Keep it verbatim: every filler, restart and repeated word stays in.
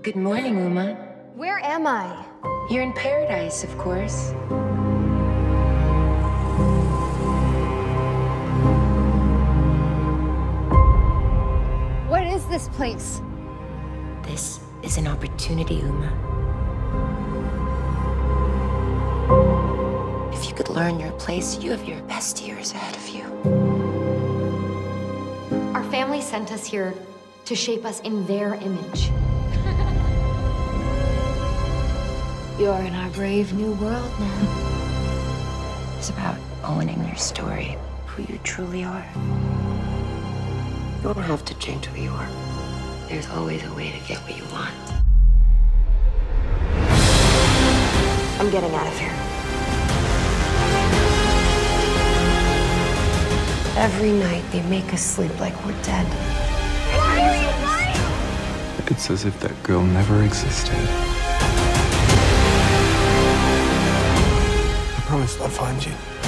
Good morning, Uma. Where am I? You're in paradise, of course. What is this place? This is an opportunity, Uma. If you could learn your place, you have your best years ahead of you. Our family sent us here to shape us in their image. You're in our brave new world now. It's about owning your story, who you truly are. You don't have to change who you are. There's always a way to get what you want. I'm getting out of here. Every night they make us sleep like we're dead. It's as if that girl never existed. I promised I'd find you.